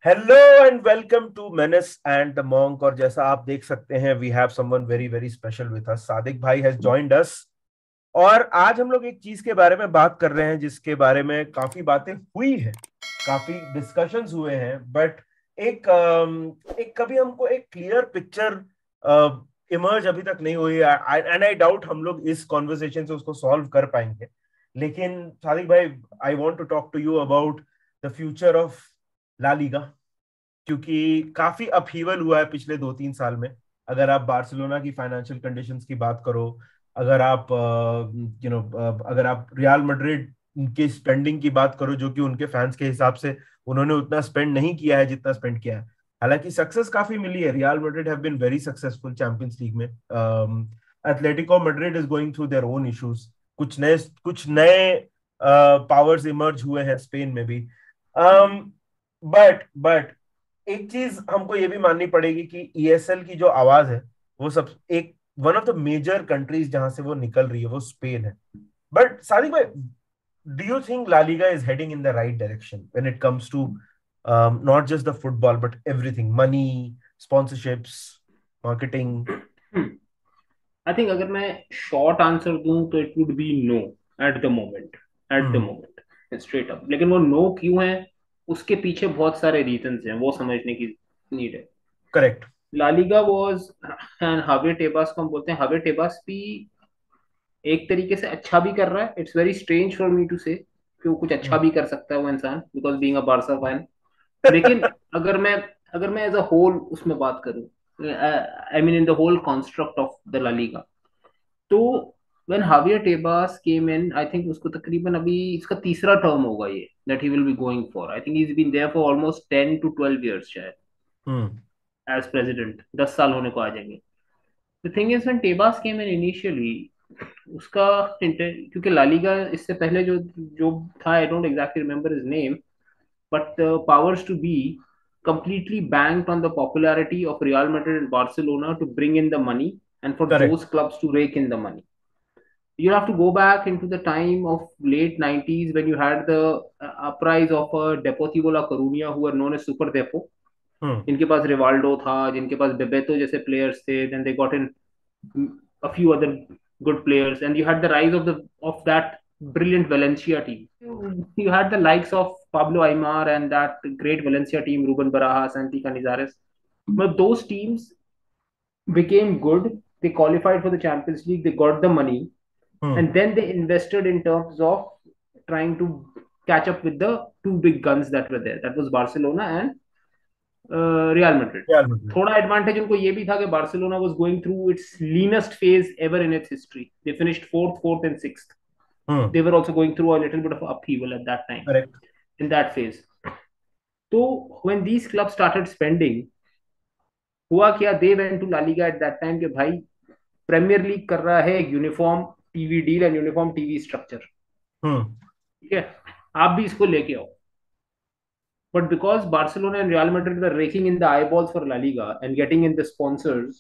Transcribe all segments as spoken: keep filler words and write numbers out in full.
Hello and welcome to Menace and the Monk. और जैसा आप देख सकते हैं, we have someone very very special with us. Sadiq भाई हैज जॉइंड अस। और आज हम लोग एक चीज के बारे में बात कर रहे हैं जिसके बारे में काफी बातें हुई हैं, काफी डिस्कशंस हुए हैं, बट एक अम, एक कभी हमको एक क्लियर पिक्चर इमर्ज अभी तक नहीं हुई। एंड आई डाउट हम लोग इस कॉन्वर्सेशन से उसको सॉल्व कर पाएंगे। लेकिन सादिक भाई, I want to talk to you about the future of La Liga, क्योंकि काफी अपहीवल हुआ है पिछले दो तीन साल में। अगर आप बार्सिलोना की फाइनेंशियल कंडीशंस की बात करो, अगर आप यू नो अगर आप रियल मैड्रिड की स्पेंडिंग की बात करो, जो कि उनके फैंस के हिसाब से उन्होंने उतना स्पेंड नहीं किया है जितना स्पेंड किया है। हालांकि सक्सेस काफी मिली है, Real Madrid have been very successful Champions League में। Atletico Madrid is going through their own issues. कुछ नए कुछ नए पावर्स इमर्ज हुए हैं स्पेन में भी। बट बट एक चीज हमको ये भी माननी पड़ेगी कि ईएसएल की जो आवाज है, वो सब एक one of the major countries जहां से वो निकल रही है वो स्पेन है। बट सादिक भाई, do you think La Liga is heading in the right direction when it comes to not just the football but everything, money, sponsorships, marketing? I think अगर मैं शॉर्ट आंसर दूं तो it would be no. At the moment at the hmm. Moment straight up. लेकिन वो no क्यों है, उसके पीछे बहुत सारे रीजंस हैं, वो समझने की नीड है। करेक्ट। लालिगा वाज एंड हावे टेबास को हम बोलते हैं, हावे टेबास भी एक तरीके से अच्छा भी कर रहा है। It's very strange for me to say कि वो कुछ अच्छा भी कर सकता है वो इंसान, because being a Barca fan. लेकिन अगर मैं अगर मैं एज अ होल उसमें बात करूं, I mean in the whole construct of the La Liga, तो when Javier Tebas came in, I think उसको तकरीबन अभी इसका तीसरा टर्म होगा ये that he will be going for. I think he is been there for almost ten to twelve years शायद hmm. As president. दस साल होने को आ जाएंगे। The thing is when Tebas came in initially, उसका intent- क्योंकि लालीगा इससे पहले जो जो था, I don't exactly remember his name, but the powers to be completely banked on the popularity of Real Madrid and Barcelona to bring in the money and for correct. those clubs to rake in the money. You have to go back into the time of late nineties when you had the uh, uprise of uh, Deportivo La Coruña, who were known as Super Depo, hmm. जिनके पास Rivaldo था, जिनके पास बेबेतो जैसे players थे, then they got in a few other good players, and you had the rise of the of that brilliant Valencia team. You had the likes of Pablo Aimar and that great Valencia team, Ruben Barajas, Santi Canizares. But those teams became good. They qualified for the Champions League. They got the money, hmm. and then they invested in terms of trying to catch up with the two big guns that were there. That was Barcelona and Real Madrid. Real Madrid. थोड़ा advantage उनको ये भी था कि Barcelona was going through its leanest phase ever in its history. They finished fourth fourth and sixth. Hmm. They were also going through a little bit of upheaval at that time, correct. In that phase. तो when these club started spending, हुआ क्या, they went to La Liga at that time कि भाई Premier league कर रहा है uniform TV deal and uniform TV structure, hmm. ठीक है, आप भी इसको लेके आओ। But because Barcelona and Real Madrid were raking in the eyeballs for La Liga and getting in the sponsors,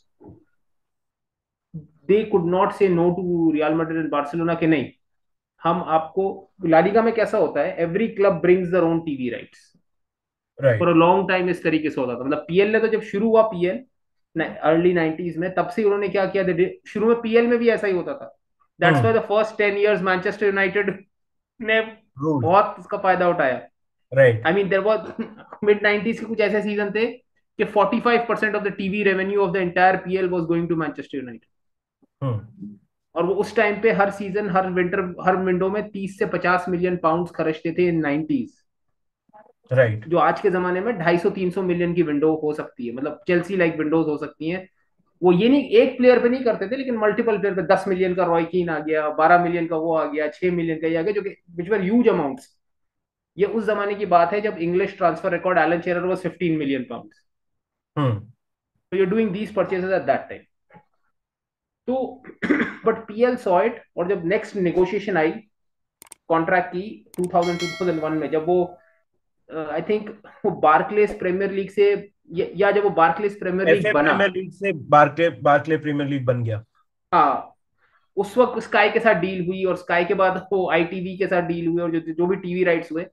they could not say no to Real Madrid and Barcelona के नहीं, हम आपको। ला लीगा में कैसा होता है, every club brings their own TV rights. For right. A long time इस तरीके से होता था। मतलब पीएल ने तो जब शुरू हुआ, पीएल अर्ली नाइनटीज में, तब से उन्होंने क्या किया, शुरू में पीएल में भी ऐसा ही होता था। That's why hmm. The first ten years Manchester United ने रूल। बहुत उसका फायदा उठाया। Right. I mean there was mid nineties के कुछ ऐसे सीजन थे कि forty five percent of the TV revenue of the entire PL was going to Manchester United. Hmm. और वो उस टाइम पे हर सीजन, हर विंटर, हर विंडो में तीस से पचास मिलियन पाउंड खर्चते थे इन नाइनटीज। राइट। जो आज के जमाने में ढाई सौ तीन सौ मिलियन की विंडो हो सकती है, मतलब चेल्सी लाइक विंडोज हो सकती हैं। वो ये नहीं एक प्लेयर पे नहीं करते थे, लेकिन मल्टीपल प्लेयर पे, दस मिलियन का रॉय कीन आ गया, बारह मिलियन का वो आ गया, छह मिलियन का ये आ गया, जो कि विच वर ह्यूज अमाउंट्स। ये उस जमाने की बात है जब English transfer record Alan Shearer was fifteen million pound. Hmm. So you're doing these purchases at that time. तो बट पीएल सॉ इट, और जब नेक्स्ट नेगोशिएशन आई कॉन्ट्रैक्ट की two thousand two thousand one में, जब वो आई uh, थिंक वो Barclays Premier League से, या जब वो बार्कलेस प्रीमियर लीग एफए बना, प्रीमियर लीग से बार्कले बार्कले प्रीमियर लीग बन गया। हाँ, उस वक्त स्काई के साथ डील हुई, और स्काई के बाद वो आईटीवी के साथ डील हुई, और जो जो भी टीवी राइट्स हुए,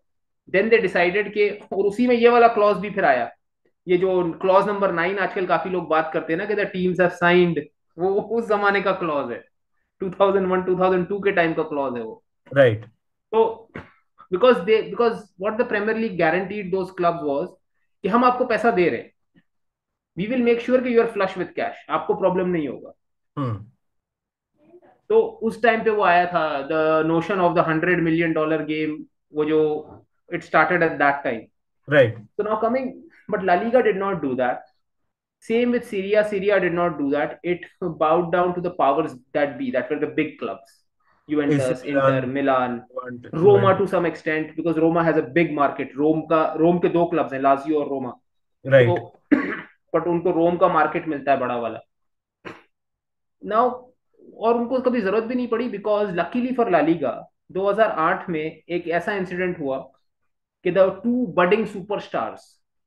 देन दे डिसाइडेड के, और उसी में ये वाला क्लॉज भी फिर आया, ये जो क्लॉज नंबर नाइन आजकल काफी लोग बात करते हैं ना कि द टीम्स हैव साइंड, वो उस जमाने का क्लॉज है, two thousand one two thousand two के टाइम का क्लॉज है वो। राइट। तो because they because what the Premier League guaranteed those clubs was कि हम आपको पैसा दे रहे हैं, वी विल मेक श्योर कि you are flush with cash, आपको प्रॉब्लम नहीं होगा। हम्म। तो उस टाइम पे वो आया था, the notion of the hundred million dollar game, वो जो it started at that time. Right. So now coming, but La Liga did not do that. Same with Syria. Syria did not do that. It bowed down to the powers that be, that were the big clubs. AC Juventus, Milan, Inter, Milan, Roma to Juventus. some extent, because Roma has a big market. Rome का Rome के दो clubs हैं, Lazio और Roma. तो right. but उनको रोम का market मिलता है बड़ा वाला। नाउ, और उनको कभी जरूरत भी नहीं पड़ी, because luckily for La Liga दो हज़ार आठ में एक ऐसा इंसिडेंट हुआ कि the two budding superstars,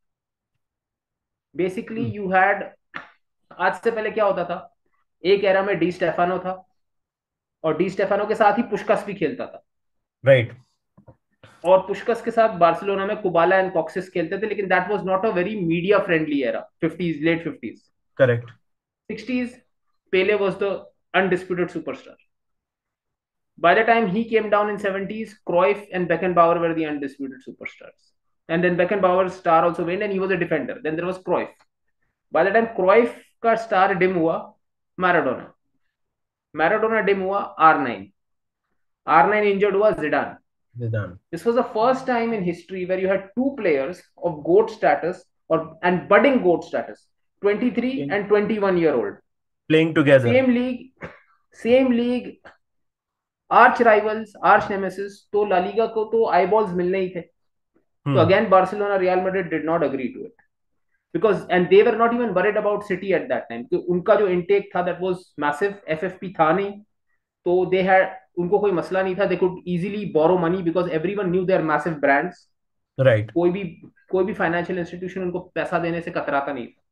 basically you had, आज से पहले क्या होता था, एक एरा में डी स्टेफानो था, और डी स्टेफानो के साथ ही पुशकस भी खेलता था, राइट। और पुशकस के साथ बार्सिलोना में कुबाला एंड कॉक्सिस खेलते थे, लेकिन that was not a very media friendly era, fifties, late fifties. Correct. Sixties, Pele was the undisputed superstar. By the time he came down in seventies, Cruyff and Beckenbauer were the undisputed superstars. And then Beckenbauer's star also went, and he was a defender. Then there was Cruyff. By the time Cruyff का star dim हुआ, Maradona. Maradona dim हुआ, R nine. R nine injured हुआ, Zidane. Zidane. This was the first time in history where you had two players of GOAT status, or and budding GOAT status, twenty-three and twenty-one year old. Playing together. Same league, same league, arch rivals, arch nemesis, तो La Liga को तो eyeballs मिलने ही थे। तो hmm. Again Barcelona, Real Madrid did not agree to it, because and they were not even worried about City at that time, तो उनका जो इनटेक था दैट वाज मैसिव, एफएफपी था नहीं, तो दे हैड, उनको कोई मसला नहीं था, they could easily borrow money because everyone knew their massive brands. Right. कोई भी कोई भी फाइनेंशियल इंस्टीट्यूशन उनको पैसा देने से कतराता नहीं था।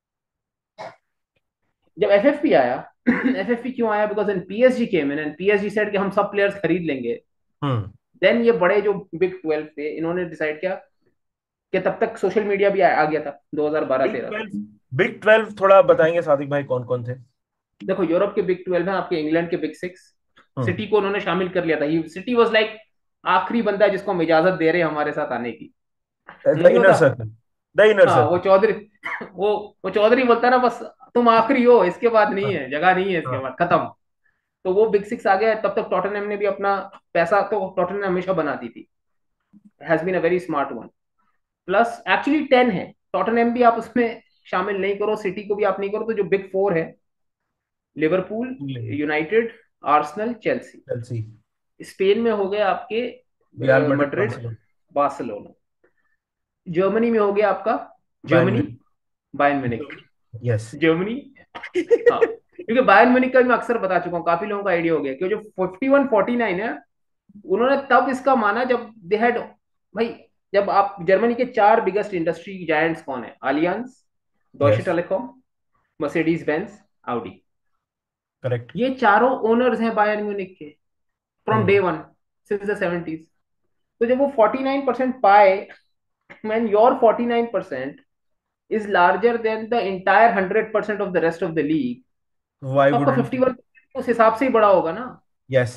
जब एफएफपी आया, एफएफपी क्यों आया, because an PSG came in, and PSG said कि हम सब प्लेयर्स खरीद लेंगे। हम्म। देन ये बड़े जो बिग ट्वेल्व थे, इन्होंने डिसाइड किया कि तब तक सोशल मीडिया भी आ, आ गया था बिग दो हज़ार बारह तेरह तक। ट्वेल्व, बिग ट्वेल्व थोड़ा बताएंगे सादिक भाई कौन कौन थे? देखो, यूरोप के बिग ट्वेल्व है, आपके इंग्लैंड के बिग सिक्स। हम्म। सिटी को उन्होंने शामिल कर लिया था, सिटी वाज लाइक आखिरी बंदा है जिसको हम इजाजत दे रहे हैं हमारे साथ आने की, द नहीं इनर होता। सर्कल। द इनर हाँ, वो सर्कल। चौधरी, वो वो चौधरी बोलता है ना, बस तुम आखिरी हो, इसके बाद नहीं हाँ। है, जगह नहीं है, इसके हाँ। बाद खत्म। तो वो बिग सिक्स आ गया, तब तक टॉटनहम ने भी अपना पैसा, तो टॉटनहम हमेशा बनाती थी, has been a very smart one. Plus actually ten है, टॉटनहम भी आप उसमें शामिल नहीं करो, सिटी को भी आप नहीं करो, तो जो बिग फोर है, Liverpool, England. United, Arsenal, Chelsea. Chelsea. Spain में हो गए आपके Real Madrid, Madrid, Barcelona. Barcelona. Germany में हो गया आपका, Bayern Germany, Bayern Munich, Munich. Yes. Germany. हाँ, क्योंकि बायर्न म्यूनिख का भी मैं अक्सर बता चुका हूँ, काफी लोगों का आइडिया हो गया कि जो फिफ्टी वन फोर्टी नाइन है, उन्होंने तब इसका माना जब दे हैड, भाई, जब आप जर्मनी के चार बिगेस्ट इंडस्ट्री जायंट्स कौन है, Allianz, Deutsche yes. Telekom, Mercedes Benz, Audi, correct. ये चारों ओनर्स हैं बायर्न म्यूनिख के, from day hmm. One, since the seventies. तो जब वो फोर्टी नाइन परसेंट पाए, when your forty nine percent is larger than the entire one hundred percent of the rest of the league, why तो आपका वुडंट। फिफ्टी वन उस हिसाब से ही बड़ा होगा ना। यस।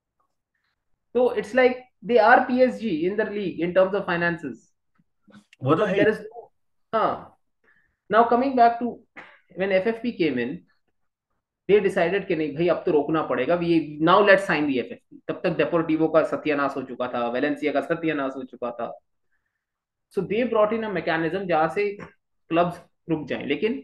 तो it's like they are PSG in the league in terms of finances. वो तो है ही। देयर इज, हाँ। Now coming back to when FFP came in, they decided कि नहीं भाई, अब तो रोकना पड़ेगा, we now let's sign the FFP. तब तक डेपोर्टिवो का सत्यानाश हो चुका था, वेलेंसिया का सत्यानाश हो चुका था। सो they brought in a mechanism जहां से क्लब्स रुक जाएं, लेकिन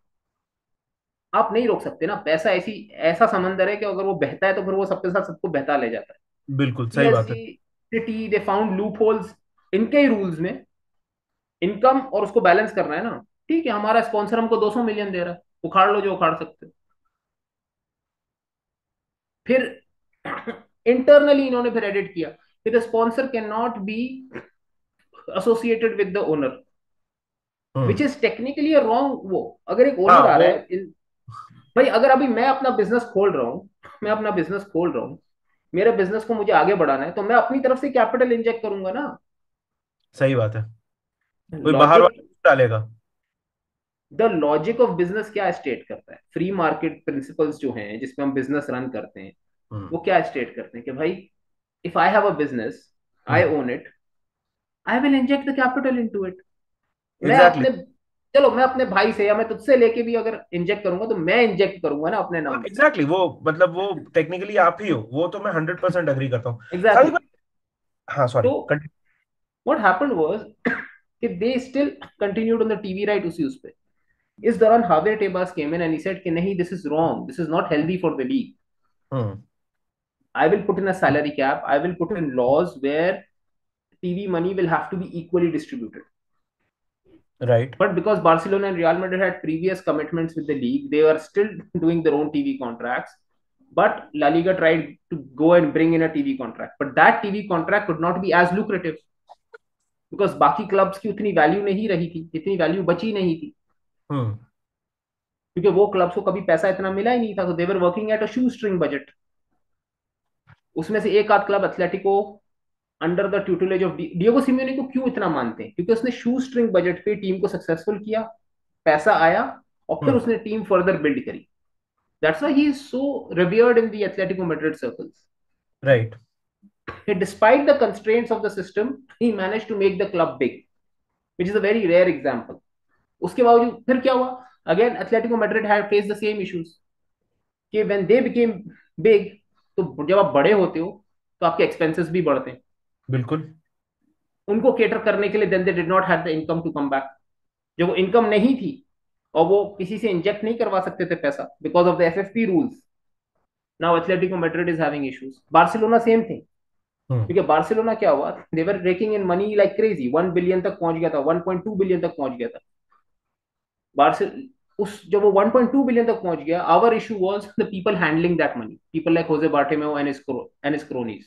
आप नहीं रोक सकते ना, पैसा ऐसी ऐसा समंदर है कि अगर वो बहता है तो फिर वो सबके साथ सबको बहता ले जाता है। बिल्कुल सही बात है। PSG, City, they found loopholes इनके ही रूल्स में, इनकम और उसको बैलेंस करना है ना। ठीक है, हमारा स्पॉन्सर हमको दो सौ मिलियन दे रहा है, उखाड़ लो जो उखाड़ सकते हो। फिर इंटरनली इन्होंने फिर एडिट किया कि the sponsor cannot be associated with the owner, which hmm. Is technically wrong. वो अगर एक हाँ ओनर आ वो। रहा है इन, भाई अगर अभी मैं अपना बिजनेस खोल रहा हूँ, मैं अपना बिजनेस खोल रहा हूँ, मेरे बिजनेस को मुझे आगे बढ़ाना है, तो मैं अपनी तरफ से कैपिटल इंजेक्ट करूंगा ना। सही बात है, कोई बाहर लॉजिक, वाला डालेगा। द लॉजिक ऑफ बिजनेस क्या स्टेट करता है, फ्री मार्केट प्रिंसिपल्स जो हैं जिसमें हम बिजनेस रन करते हैं, हम्म। वो क्या स्टेट करते हैं कि भाई, if I have a business, I hmm. Own it, I will inject the capital into it. मैं एग्जैक्टली। अपने, चलो मैं अपने भाई से या मैं तुझसे लेके भी अगर इंजेक्ट करूंगा तो मैं इंजेक्ट करूंगा ना अपने हाँ नाम से। एग्जैक्टली, वो मतलब वो टेक्निकली आप ही हो, वो तो मैं हंड्रेड परसेंट अग्री करता हूँ। Exactly Sadiq exactly. भाई, हाँ सॉरी, तो कंटिन्यू। व्हाट हैपेंड वाज कि they still continued on the TV right उसी उस पे। इस दौरान हावियर Tebas came in and he said कि नहीं, this is wrong, this is not healthy for the league. Hmm. I will put in a salary cap. I will put in laws where T V money will have to be equally distributed. Right. But because Barcelona and Real Madrid had previous commitments with the league, they were still doing their own T V contracts. But La Liga tried to go and bring in a T V contract. But that T V contract could not be as lucrative because बाकी clubs की उतनी value नहीं रही थी, इतनी value बची नहीं थी, हम्म। क्योंकि वो क्लब्स को कभी पैसा इतना मिला ही नहीं था। तो they were working at a shoe string budget. उसमें से एक आध club Atletico under the tutelage of Diego Simeone को क्यों इतना मानते हैं, क्योंकि उसने शू स्ट्रिंग बजट पे टीम को सक्सेसफुल किया, पैसा आया, और फिर हम्म। उसने टीम फर्दर बिल्ड करी। That's why he is so revered in the Atletico Madrid circles. Right. Despite the constraints of the system, he managed to make the club big, which is a very rare example. उसके बावजूद फिर क्या हुआ, again Atletico Madrid had face the same issues कि when they became big, तो जब आप बड़े होते हो तो आपके एक्सपेंसेस भी बढ़ते हैं। बिल्कुल। उनको केटर करने के लिए then they did not have the income to come back. जब वो इनकम नहीं थी और वो किसी से इंजेक्ट नहीं करवा सकते थे पैसा because of the FFP rules, now Atletico Madrid is having issues. Barcelona same thing, hmm. क्योंकि बार्सिलोना क्या हुआ, they were raking in money like crazy, one billion तक पहुंच गया था, वन पॉइंट टू बिलियन तक पहुंच गया था बार्सिल उस जब वो वन पॉइंट टू बिलियन तक पहुंच गया, our issue was the people handling that money, people like Jose Bartomeu and his cronies,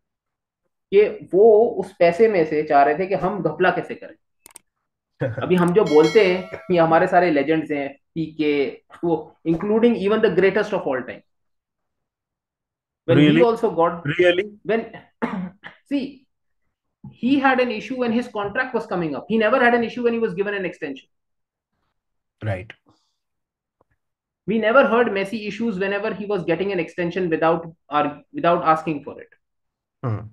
कि वो उस पैसे में से चाह रहे थे कि हम घपला कैसे करें। अभी हम जो बोलते हैं ये हमारे सारे लेजेंड्स हैं, पीके, वो including even the greatest of all time, when he really. also got, really. when see, he had an issue when his contract was coming up, he never had an issue when he was given an extension. Right. We never heard Messi issues whenever he was getting an extension without or without asking for it. Hmm.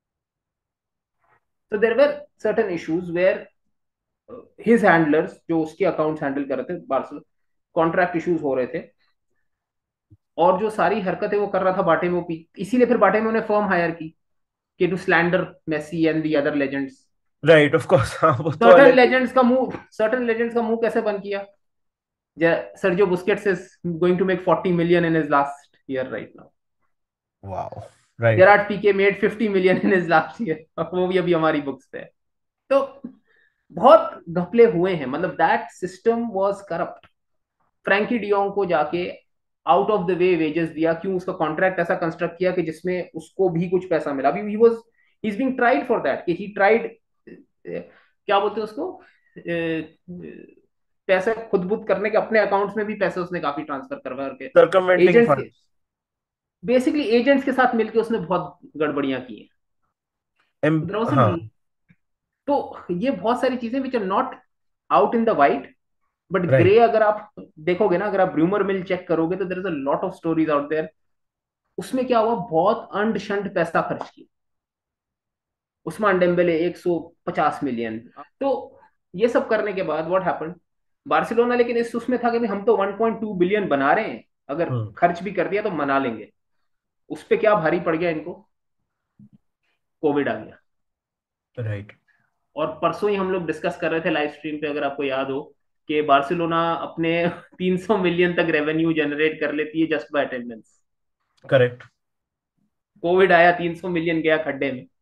So there were certain issues where uh, his handlers जो उसके accounts handle कर रहे थे Barcelona, contract issues हो रहे थे, और जो सारी हरकतें वो कर रहा था बाटेमो की, इसीलिए फिर बाटेमो ने फर्म हायर की कि to slander Messi and the other legends. Right, of course, हाँ वो तो सर्टन अलग ही। लेजेंड्स का मुंह सर्टन लेजेंड्स का मुंह कैसे बंद किया, Sergio Busquets is going to make forty million in his last year right now, wow. Right. Gerard Pique made fifty million in his last year, वो भी अभी हमारी बुक्स पे है। तो बहुत घपले हुए हैं, मतलब that system was corrupt. Frenkie de Jong को जाके out of the way wages दिया, क्यों, उसका कॉन्ट्रैक्ट ऐसा कंस्ट्रक्ट किया कि जिसमें उसको भी कुछ पैसा मिला। अभी he was he is being tried for that, कि ही ट्राइड, क्या बोलते हैं उसको, अ, पैसे खुद बुद करने के, अपने अकाउंट्स में भी पैसे उसने काफी ट्रांसफर करवा करके सर्कमवेंटिंग एजेंट्स के, फंड। बेसिकली एजेंट्स के साथ मिलकर उसने बहुत गड़बड़ियां की एम। हाँ। हैं। तो ये बहुत सारी चीजें which are not out in the white, but right. Grey अगर आप देखोगे ना, अगर आप रूमर मिल चेक करोगे तो there is a lot of stories out there. उसमें क्या हुआ, बहुत अंड शंड पैसा खर्च किया, उस्मान डेम्बेले एक सौ पचास मिलियन। तो ये सब करने के बाद व्हाट हैपेंड, बार्सिलोना लेकिन इस उसमें था कि भाई हम तो वन पॉइंट टू बिलियन बना रहे हैं, अगर हम्म। खर्च भी कर दिया तो मना लेंगे। उस पे क्या भारी पड़ गया इनको, कोविड आ गया। राइट। और परसों ही हम लोग डिस्कस कर रहे थे लाइव स्ट्रीम पे, अगर आपको याद हो, कि बार्सिलोना अपने तीन सौ मिलियन तक रेवेन्यू जनरेट कर लेती है just by attendance. Correct. COVID आया, तीन सौ मिलियन गया खड्डे में।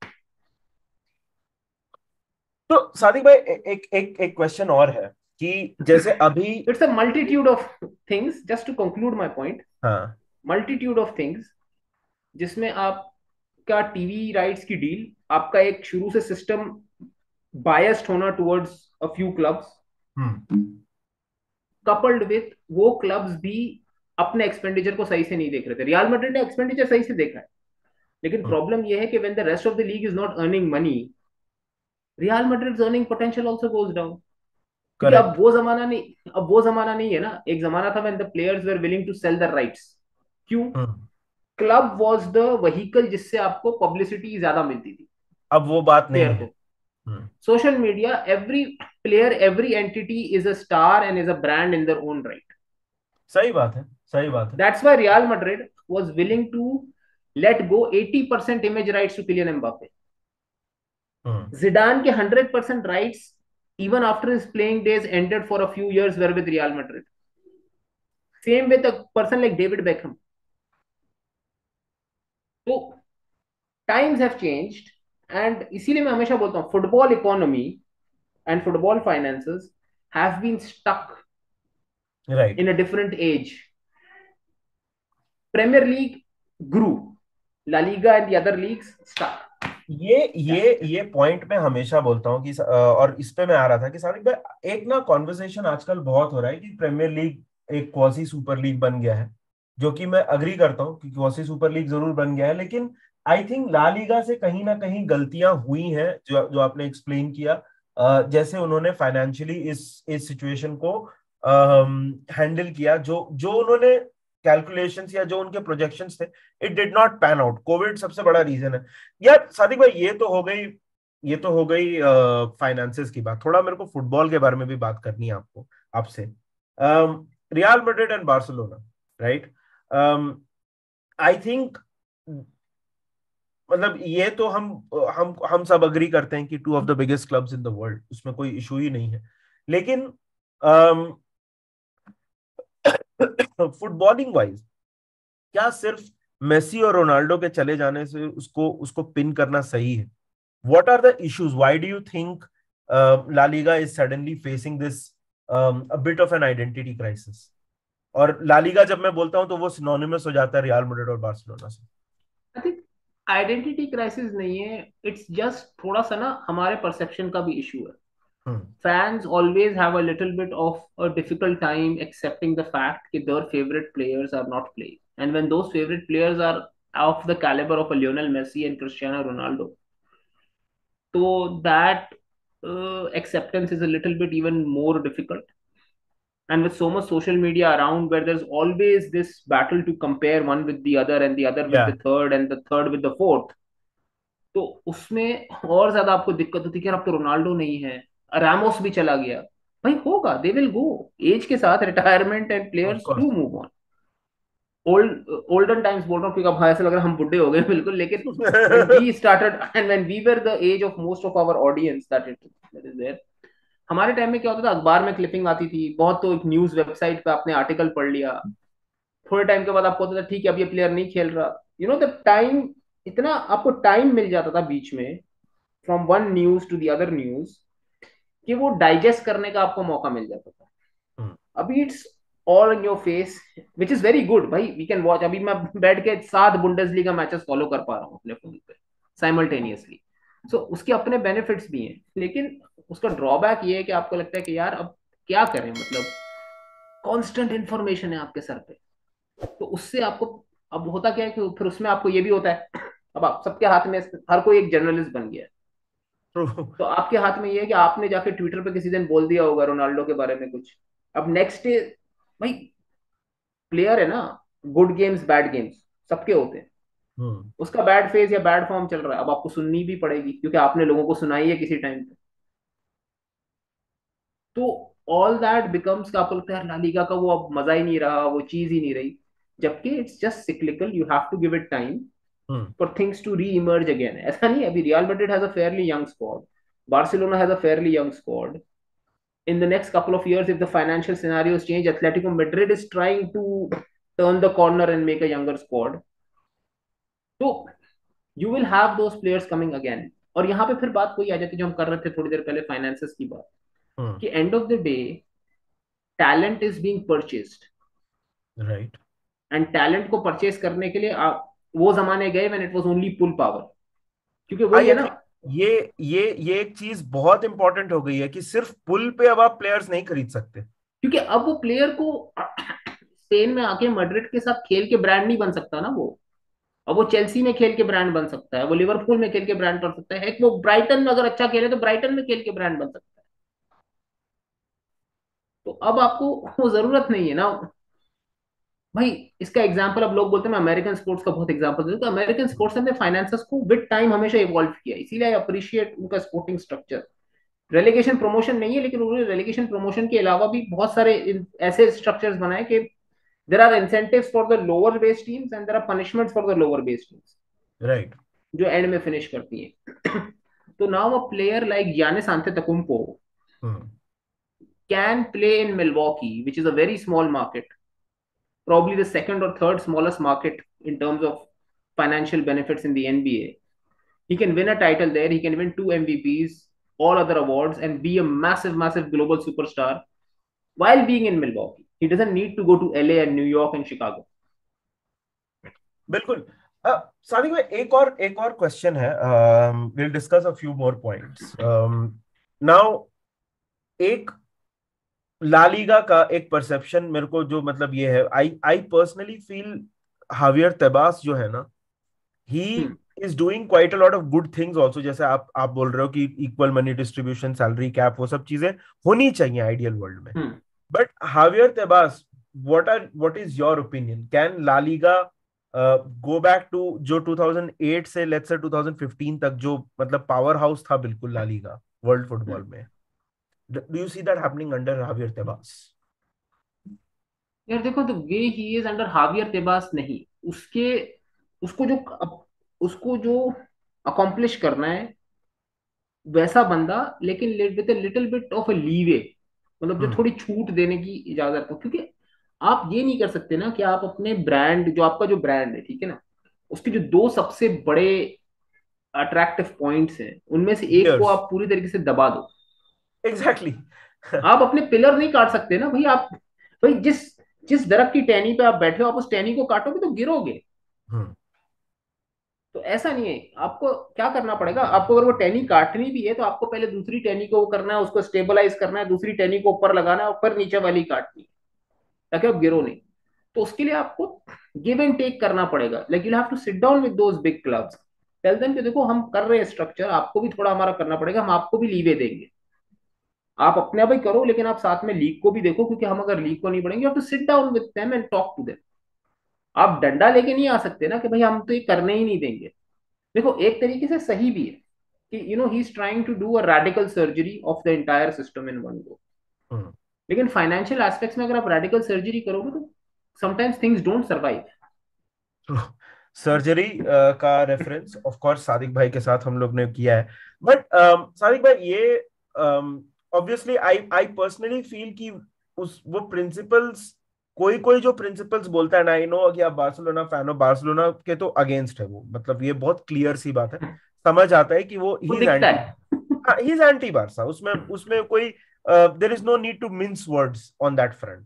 तो सादिक भाई, ए- एक एक एक क्वेश्चन और है कि जैसे अभी। It's a multitude of things, just to conclude my point, हाँ। मल्टीट्यूड ऑफ थिंग्स, जिसमें आपका टीवी राइट्स की डील, आपका एक शुरू से सिस्टम बायस्ड होना towards a few clubs, hmm. Coupled with वो क्लब्स भी अपने एक्सपेंडिचर को सही से नहीं देख रहे थे। रियल मैड्रिड ने एक्सपेंडिचर सही से देखा है, लेकिन हम्म। प्रॉब्लम यह है कि when the rest of the league is not earning money, Real Madrid earning potential also goes down, क्योंकि अब करेक्ट। वो जमाना नहीं, अब वो जमाना नहीं है ना। एक जमाना था when the players were willing to sell the rights. क्यों? Hmm. Club was the vehicle जिससे आपको पब्लिसिटी ज्यादा मिलती थी अब वो बात नहीं प्लेयर है। को। Hmm. Social media, every player, every entity is a star and is a brand in their own right. सही बात है, सही बात है। That's why Real Madrid was willing to let go eighty percent image rights to Kylian Mbappe. Hmm. Zidane के one hundred percent rights even after his playing days ended for a few years were with Real Madrid. Same with a person like David Beckham. तो times have changed, and इसीलिए मैं हमेशा बोलता हूँ football economy and football finances have been stuck right. in a different age. Premier League grew, La Liga and the other leagues stuck. ये ये ये point मैं हमेशा बोलता हूँ कि अ, और इस पे मैं आ रहा था कि सादिक भाई, एक ना कॉन्वर्सेशन आजकल बहुत हो रहा है कि प्रीमियर लीग एक क्वासी सुपर लीग बन गया है, जो कि मैं अग्री करता हूँ कि क्वासी सुपर लीग जरूर बन गया है, लेकिन आई थिंक ला लीगा से कहीं ना कहीं गलतियां हुई हैं, जो जो आपने एक्सप्लेन किया। अ, जैसे उन्होंने फाइनेंशियली इस इस सिचुएशन को हैंडल किया, जो जो उन्होंने कैलकुलेशंस या जो उनके प्रोजेक्शंस थे, it did not pan out. COVID सबसे बड़ा रीजन है। यार सादिक भाई, ये तो हो गई, ये तो हो गई फाइनेंसेस की बात। थोड़ा मेरे को फुटबॉल के बारे में भी बात करनी है आपको, आपसे। Real Madrid and Barcelona, right? I think, मतलब ये तो हम हम हम सब अग्री करते हैं कि two of the biggest clubs in the world, उसमें कोई इशू ही नहीं है। लेकिन फुटबॉलिंग वाइज, क्या सिर्फ मेसी और रोनाल्डो के चले जाने से उसको उसको पिन करना सही है? What are the issues? Why do you think uh, La Liga is suddenly facing this um, a bit of an identity crisis? और ला लीगा जब मैं बोलता हूं तो वो सिनोनिमस हो जाता है रियल मैड्रिड और बार्सिलोना से। आई थिंक आइडेंटिटी क्राइसिस नहीं है, इट्स जस्ट थोड़ा सा ना हमारे परसेप्शन का भी इशू है। हम्म। Fans always have a little bit of a difficult time accepting the fact that their favorite players are not playing. And when those favorite players are of the caliber of a Lionel Messi and Cristiano Ronaldo, so that uh, acceptance is a little bit even more difficult. And with so much social media around, where there's always this battle to compare one with the other and the other with या the third and the third with the fourth, तो उसमें और ज्यादा आपको दिक्कत होती है कि यार अब तो रोनाल्डो नहीं है, रामोस भी चला गया। भाई होगा, दे विल गो, एज के साथ retirement end of players course. Do move on. Old olden times बोल रहा हूँ क्योंकि अब हाँ, ऐसा लग रहा है हम बुढ़े हो गए बिल्कुल, लेकिन when we started and when we were the age of most of our audience that it that is there, हमारे टाइम में क्या होता था, अखबार में क्लिपिंग आती थी बहुत, तो एक न्यूज वेबसाइट पे आपने आर्टिकल पढ़ लिया, थोड़े टाइम के बाद आपको होता था ठीक है अब ये प्लेयर नहीं खेल रहा, यू नो द टाइम, इतना आपको टाइम मिल जाता था बीच में from one news to the other news, कि वो डाइजेस्ट करने का आपको मौका मिल जाता था। अभी it's all in your face, which is very good भाई, वी कैन वॉच। अभी मैं बैठ के सात बुंडेसलीगा मैचेस फॉलो कर पा रहा हूँ अपने फोन पे साइमल्टेनियसली। सो उसके अपने बेनिफिट्स भी हैं, लेकिन उसका ड्रॉबैक ये है कि आपको लगता है कि यार अब क्या करें, मतलब कांस्टेंट इंफॉर्मेशन है आपके सर पे, तो उससे आपको अब होता क्या है कि फिर उसमें आपको ये भी होता है, अब आप सबके हाथ में, हर कोई एक जर्नलिस्ट बन गया है, तो आपके हाथ में ये है कि आपने जाके ट्विटर पे किसी दिन बोल दिया होगा रोनाल्डो के बारे में कुछ, अब नेक्स्ट डे भाई, प्लेयर है ना, गुड गेम्स बैड गेम्स सबके होते हैं, हम्म। उसका बैड फेज या बैड फॉर्म चल रहा है, अब आपको सुननी भी पड़ेगी क्योंकि आपने लोगों को सुनाई है किसी टाइम पे। तो ऑल दैट बिकम्स, आपको लगता है ला लीगा का वो अब मजा ही नहीं रहा, वो चीज ही नहीं रही, जबकि it's just cyclical, you have to give it time hmm. for things to re-emerge again. ऐसा नहीं है, अभी Real Madrid has a fairly young squad, Barcelona has a fairly young squad. In the next couple of years, if the financial scenarios change, Atletico Madrid is trying to turn the corner and make a younger squad. So you will have those players coming again. और यहाँ पे फिर बात वही आ जाती है जो हम कर रहे थे थोड़ी देर पहले फाइनेंसेस की बात, हम्म। कि end of the day talent is being purchased, right. And talent को परचेज करने के लिए आप, वो जमाने गए when it was only pull power, क्योंकि वही आई है ना। एग्री। ये ये ये एक चीज बहुत इंपॉर्टेंट हो गई है कि सिर्फ पुल पे अब आप प्लेयर्स नहीं खरीद सकते। क्योंकि अब वो प्लेयर को स्पेन में आके मैड्रिड के साथ खेल के ब्रांड नहीं बन सकता ना वो, अब वो चेल्सी में खेल के ब्रांड बन सकता है, वो लिवरपूल में खेल के ब्रांड बन सकता है, वो ब्राइटन में अगर अच्छा खेले तो ब्राइटन में खेल के ब्रांड बन सकता है। तो अब आपको वो जरूरत नहीं है ना भाई। इसका एग्जांपल अब लोग बोलते हैं, मैं अमेरिकन स्पोर्ट्स का बहुत एग्जांपल देता हूं, तो अमेरिकन स्पोर्ट्स ने फाइनेंसेस को विद टाइम हमेशा इवॉल्व किया, इसीलिए आई अप्रिशिएट उनका स्पोर्टिंग स्ट्रक्चर। रेलीगेशन प्रमोशन नहीं है, लेकिन उन्होंने रेलीगेशन प्रमोशन के अलावा भी बहुत सारे इन- ऐसे स्ट्रक्चर्स बनाए कि there are incentives for the lower base teams and there are punishments for the lower base teams, right. जो एंड में फिनिश करती है। तो now a player like Giannis antetokounmpo hmm. can play in Milwaukee, which is a very small market, probably the second or third smallest market in terms of financial benefits in the N B A. He can win a title there. He can win two M V Ps, all other awards, and be a massive, massive global superstar while being in Milwaukee. He doesn't need to go to L A and New York and Chicago. बिल्कुल। अ, सादिक भाई, एक और एक और question है। Will discuss a few more points now. एक LaLiga का एक परसेप्शन मेरे को जो मतलब ये है, आई आई पर्सनली फील हावियर तेबास जो है ना, he Hmm. Is doing quite a lot of good things also. जैसे आप आप बोल रहे हो कि equal money distribution, salary cap, वो सब चीजें होनी चाहिए आइडियल वर्ल्ड में। Hmm. But Javier Tebas, what are what is your opinion? Can La Liga go back to जो टू थाउज़ेंड एट से let's say two thousand fifteen तक जो मतलब पावर हाउस था बिल्कुल La Liga world Hmm. Football में? Do you see that happening under Javier Tebas? यार देखो, the way he is under Javier Tebas नहीं, उसके उसको जो उसको जो अकॉम्प्लिश करना है वैसा बंदा, लेकिन with little bit of a leeway, मतलब जो हम्म। थोड़ी छूट देने की इजाजत हो। क्योंकि आप ये नहीं कर सकते ना कि आप अपने ब्रांड, जो आपका जो ब्रांड है, ठीक है ना, उसके जो दो सबसे बड़े अट्रैक्टिव पॉइंट्स हैं उनमें से एक को बियर्स। आप पूरी तरीके से दबा दो। एग्जैक्टली। आप अपने पिलर नहीं काट सकते ना भाई। आप भाई जिस जिस दरख्त की टहनी पे आप बैठे हो, आप उस टहनी को काटोगे तो गिरोगे। हम्म। तो ऐसा नहीं है। आपको क्या करना पड़ेगा, आपको अगर वो टहनी काटनी भी है तो आपको पहले दूसरी टहनी को वो करना है, उसको स्टेबलाइज करना है, दूसरी टहनी को ऊपर लगाना है और फिर नीचे वाली काटनी है, ताकि आप गिरो नहीं। तो उसके लिए आपको गिव एंड टेक करना पड़ेगा। Like you have to sit down with those big clubs, tell them कि देखो हम कर रहे हैं स्ट्रक्चर, आपको भी थोड़ा हमारा करना पड़ेगा, हम आपको भी लीवे देंगे। आप अपने आप ही करो, लेकिन आप साथ में लीग को भी देखो, क्योंकि हम अगर लीग को नहीं बढ़ेंगे, you have to sit down with them and talk to them. आप डंडा लेके नहीं आ सकते ना कि भाई हम तो ये करने ही नहीं देंगे। देखो, एक तरीके से सही भी है कि you know he is trying to do a radical surgery of the entire system in one go. Hmm. लेकिन फाइनेंशियल एस्पेक्ट्स में अगर आप रेडिकल सर्जरी करोगे तो sometimes things don't survive. Surgery का रेफरेंस ऑफ कोर्स सादिक भाई के साथ हम लोग ने किया है। बट सादिक भाई, ये obviously I I personally feel कि उस वो प्रिंसिपल्स, कोई कोई जो प्रिंसिपल्स बोलता है ना, आई नो कि आप बार्सिलोना फैन हो, बार्सिलोना के तो अगेंस्ट है वो, मतलब ये बहुत क्लियर सी बात है। समझ आता है कि वो वो ही इज दिखता एंटी, है। He is anti Barca. उसमें उसमें कोई there is no need to mince words on that front.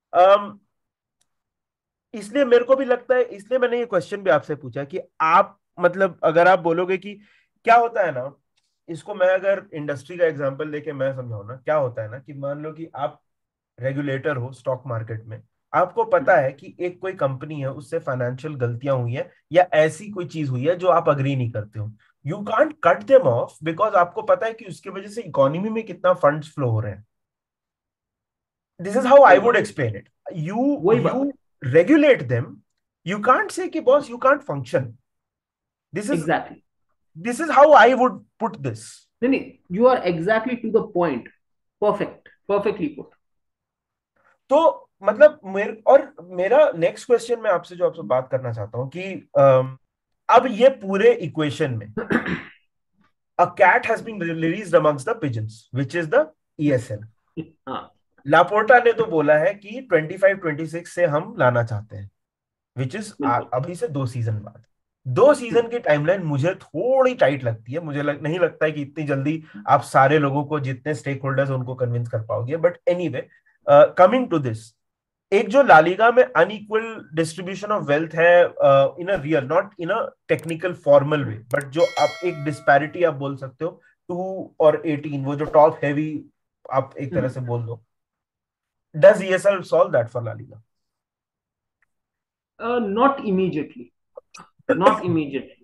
इसलिए मेरे को भी लगता है, इसलिए मैंने ये क्वेश्चन भी आपसे पूछा कि आप मतलब अगर आप बोलोगे कि क्या होता है ना, इसको मैं अगर इंडस्ट्री का एग्जांपल लेके मैं समझाऊं ना, क्या होता है ना कि मान लो कि आप रेगुलेटर हो स्टॉक मार्केट में, आपको पता है कि एक कोई कंपनी है, उससे फाइनेंशियल गलतियां हुई है या ऐसी कोई चीज हुई है जो आप अग्री नहीं करते हो। You can't cut them off because आपको पता है कि उसकी वजह से इकोनॉमी में कितना फंड्स फ्लो हो रहे हैं। This is how I वही would बात explain it. You वही बात you regulate them. You can't say कि boss you can't function. This है is exactly. this is how I would put this. नहीं नहीं, you are exactly to the point. Perfect, perfectly put. तो मतलब मेरे और मेरा नेक्स्ट क्वेश्चन मैं आपसे जो आपसे बात करना चाहता हूँ कि अम, अब ये पूरे इक्वेशन में a cat has been released amongst the pigeons which is the E S L. हाँ। लापोर्टा ने तो बोला है कि ट्वेंटी फाइव ट्वेंटी सिक्स से हम लाना चाहते हैं, विच इज बिल्कुल। अभी से दो सीजन बाद। दो सीजन की टाइमलाइन मुझे थोड़ी टाइट लगती है। मुझे लग, नहीं लगता है कि इतनी जल्दी आप सारे लोगों को, जितने स्टेक होल्डर्स उनको कन्विंस कर पाओगे। But anyway, coming to this, एक जो लालीगा में अनइक्वल डिस्ट्रीब्यूशन ऑफ वेल्थ है in a real, not in a technical formal way, but जो आप एक डिस्पैरिटी आप बोल सकते हो, टू और एटीन, वो जो टॉप हैवी आप एक तरह से बोल दो, does ESL solve that for LaLiga? Not immediately. Not immediately,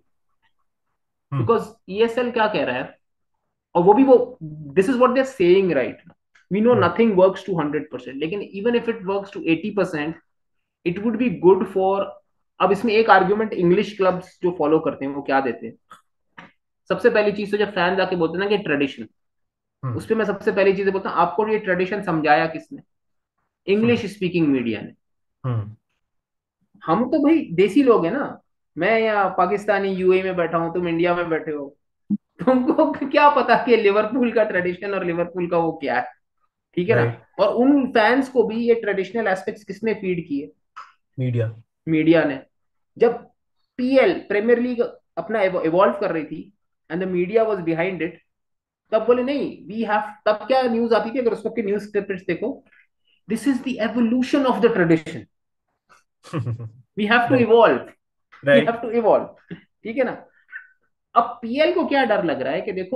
because ESL क्या कह रहा है, और वो भी वो, this is what they are saying right, we know nothing works to hundred percent, लेकिन even if it works to eighty percent it would be good for, अब इसमें एक आर्ग्यूमेंट इंग्लिश क्लब्स जो फॉलो करते हैं वो क्या देते हैं, सबसे पहली चीज तो जब फैन आके बोलते हैं ना कि ट्रेडिशन, उस पर मैं सबसे पहली चीज बोलता हूँ, आपको ये ट्रेडिशन समझाया किसने? इंग्लिश स्पीकिंग मीडिया ने। हम तो भाई देसी लोग हैं ना, मैं यहाँ पाकिस्तानी यूएई में बैठा हूँ, तुम इंडिया में बैठे हो, तुमको क्या पता कि लिवरपूल का ट्रेडिशन और लिवरपूल का वो क्या है, ठीक है ना? राइट, और उन फैंस को भी ये ट्रेडिशनल एस्पेक्ट्स किसने फीड किए? मीडिया। मीडिया ने। जब पीएल प्रीमियर लीग अपना इवॉल्व कर रही थी and the media was behind it, तब बोले नहीं वी हैव, तब क्या न्यूज आती थी अगर उस वक्त की न्यूज पेपर्स देखो, this is the evolution of the tradition, we have to right, evolve, we have right. To evolve, ठीक है ना? अब पीएल को क्या डर लग रहा है कि देखो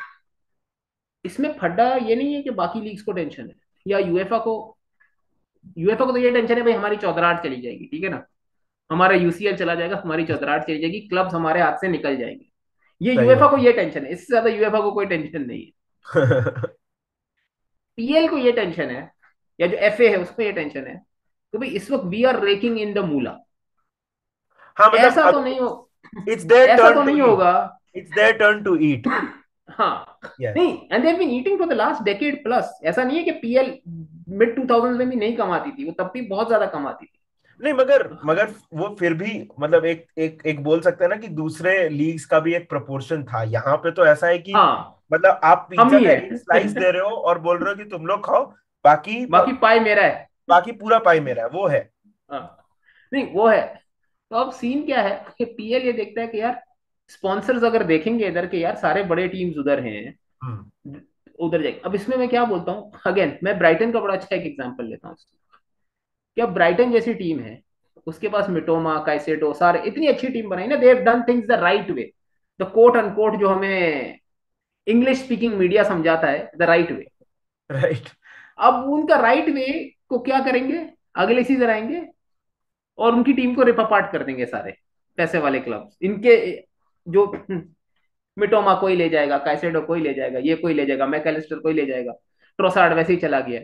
इसमें फड्डा ये नहीं है कि बाकी लीग्स को टेंशन है या यूएफए को, यूएफए को तो ये टेंशन है भाई हमारी चौधराहट चली जाएगी, ठीक है ना, हमारा यूसीएल चला जाएगा, हमारी चौधराहट चली जाएगी, क्लब्स हमारे हाथ से निकल जाएंगे, ये सही यूएफए बात को ये टेंशन है, इससे ज्यादा यूएफए को कोई टेंशन नहीं है। है। पीएल को ये टेंशन है, या जो एफए है उसको ये टेंशन है, तो भाई इस वक्त we are raking in the moolah, हाँ, मतलब ऐसा तो अब नहीं हो, इट्स देयर ऐसा टर्न तो टू नहीं ईट, होगा। It's their turn to eat. हाँ, यस। नहीं, and they have been eating for the last decade plus, ऐसा नहीं है कि पीएल मिड टू थाउजेंड में भी नहीं कमाती थी, वो तब भी बहुत ज्यादा कमाती थी। नहीं, मगर मगर वो फिर भी मतलब एक एक एक बोल सकते हैं ना कि दूसरे लीग्स का भी एक प्रोपोर्शन था। यहाँ पे तो ऐसा है कि हाँ, मतलब आप हम पिज्जा ही का है। एक स्लाइस दे रहे हो और बोल रहे हो कि तुम लोग खाओ, बाकी बाकी पाई मेरा है। बाकी पूरा पाई मेरा है, वो है। हाँ, नहीं वो है। तो अब सीन क्या है कि पीएल ये देखता है कि यार स्पॉन्सर्स अगर देखेंगे इधर के, यार सारे बड़े टीम्स उधर हैं, हम्म। उधर जाएंगे। अब इसमें मैं क्या बोलता हूँ, अगेन मैं ब्राइटन का बड़ा अच्छा एक एग्जांपल लेता हूँ, क्या ब्राइटन जैसी टीम है, उसके पास मिटोमा काइसेडो सारे, इतनी अच्छी टीम बनाई ना, they have done things the right way, the quote unquote जो हमें इंग्लिश स्पीकिंग मीडिया समझाता है, द राइट वे। राइट। अब उनका राइट वे को क्या करेंगे, अगले सीजन आएंगे और उनकी टीम को रिप अपार्ट कर देंगे सारे पैसे वाले क्लब इनके, जो मिटोमा कोई ले जाएगा, काइसेडो कोई ले जाएगा, ये कोई ले जाएगा, मैकलिस्टर कोई ले जाएगा, ट्रोसार्ड वैसे ही चला गया है।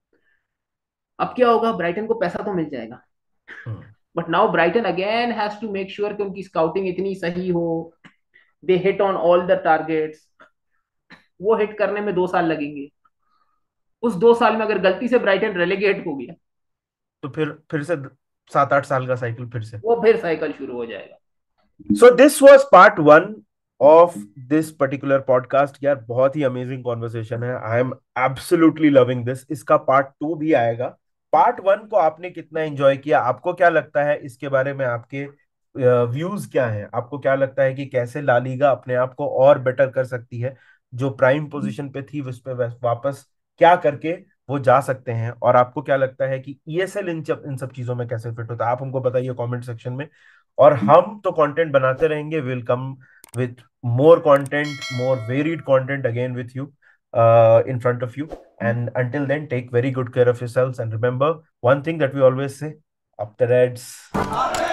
अब क्या होगा, ब्राइटन को पैसा तो मिल जाएगा, but now Brighton again has to make sure कि उनकी स्काउटिंग इतनी सही हो, they hit on all the targets, वो हिट करने में दो साल लगेंगे। उस दो साल में अगर गलती से ब्राइटन रेलीगेट हो गया, तो फिर फिर से सात आठ साल का साइकिल फिर से। वो फिर साइकिल शुरू हो जाएगा। So this was part one of this particular podcast. यार बहुत ही अमेजिंग कॉन्वर्सेशन है, I am absolutely loving this. इसका पार्ट टू भी आएगा। पार्ट वन को आपने कितना एंजॉय किया, आपको क्या लगता है इसके बारे में, आपके व्यूज क्या हैं? आपको क्या लगता है कि कैसे ला लीगा अपने आप को और बेटर कर सकती है, जो प्राइम पोजीशन पे थी उस पे वापस क्या करके वो जा सकते हैं? और आपको क्या लगता है कि ईएसएल इन इन सब चीजों में कैसे फिट होता है? आप हमको बताइए कमेंट सेक्शन में। और हम तो कंटेंट बनाते रहेंगे, will come with more content, more varied content again with you, uh, in front of you. And until then, take very good care of yourselves. And remember one thing that we always say: up the Reds.